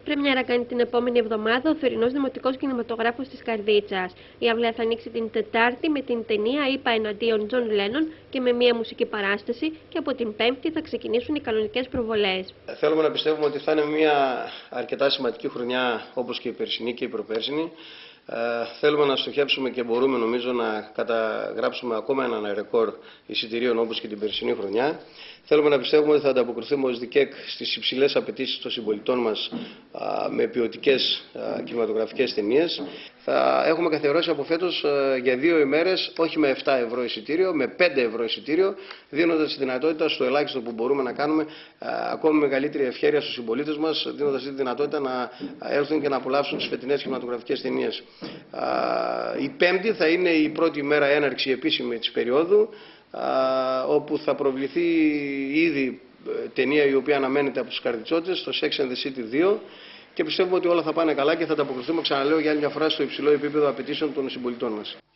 Πρεμιέρα κάνει την επόμενη εβδομάδα ο θερινός δημοτικός κινηματογράφος της Καρδίτσας. Η αυλαία θα ανοίξει την Τετάρτη με την ταινία «Είπα εναντίον Τζον Λένον» και με μια μουσική παράσταση, και από την Πέμπτη θα ξεκινήσουν οι κανονικές προβολές. Θέλουμε να πιστεύουμε ότι θα είναι μια αρκετά σημαντική χρονιά, όπως και η περσινή και η προπέρσινη. Θέλουμε να στοχεύσουμε και μπορούμε, νομίζω, να καταγράψουμε ακόμα ένα ρεκόρ εισιτηρίων όπως και την περσινή χρονιά. Θέλουμε να πιστεύουμε ότι θα ανταποκριθούμε ως ΔΙΚΕΚ στις υψηλές απαιτήσεις των συμπολιτών μας με ποιοτικές κινηματογραφικές ταινίες. Θα έχουμε καθιερώσει από φέτος για 2 ημέρες, όχι με 7 ευρώ εισιτήριο, με 5 ευρώ εισιτήριο, δίνοντας τη δυνατότητα στο ελάχιστο που μπορούμε να κάνουμε ακόμη μεγαλύτερη ευχέρεια στους συμπολίτες μας, δίνοντας τη δυνατότητα να έρθουν και να απολαύσουν τις φετινές κινηματογραφικές ταινίες. Η Πέμπτη θα είναι η πρώτη ημέρα έναρξη επίσημη της περίοδου, όπου θα προβληθεί ήδη ταινία η οποία αναμένεται από τους Καρδιτσότες, το Sex and the City 2, και πιστεύουμε ότι όλα θα πάνε καλά και θα ανταποκριθούμε, ξαναλέω για άλλη μια φορά, στο υψηλό επίπεδο απαιτήσεων των συμπολιτών μας.